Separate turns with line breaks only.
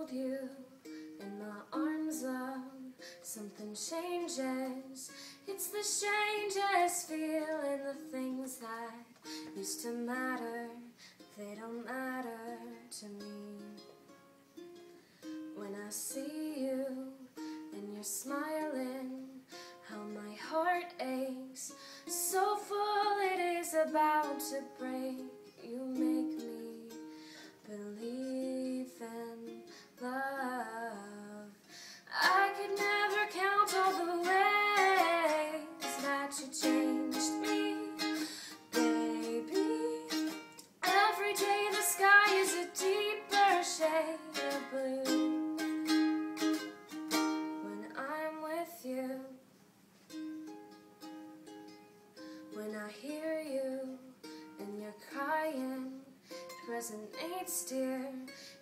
hold you in my arms, love, something changes. It's the strangest feeling. The things that used to matter, they don't matter to me. When I see you and you're smiling, how my heart aches, so full it is about to break. You make me believe in love. I could never count all the ways that you changed me, baby. Every day the sky is a deeper shade of blue. When I'm with you, when I hear you and you're crying, it resonates, dear.